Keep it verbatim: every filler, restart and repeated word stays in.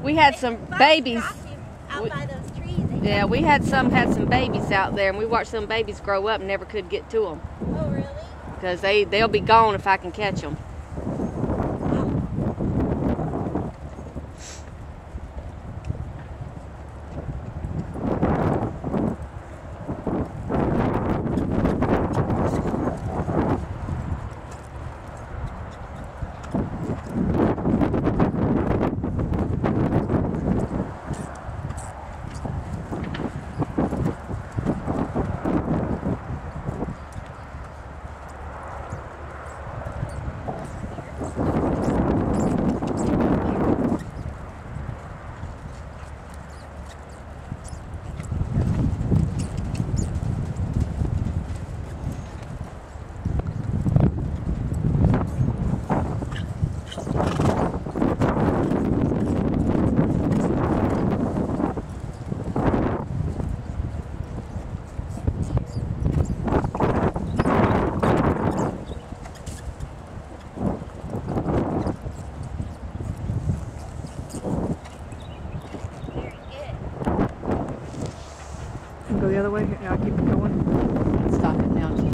we had some babies. Out We, by those trees. yeah, we had some had some babies out there, and we watched some babies grow up and never could get to them. Oh, really? Because they, they'll be gone if I can catch them. Go the other way. Yeah, I'll keep it going.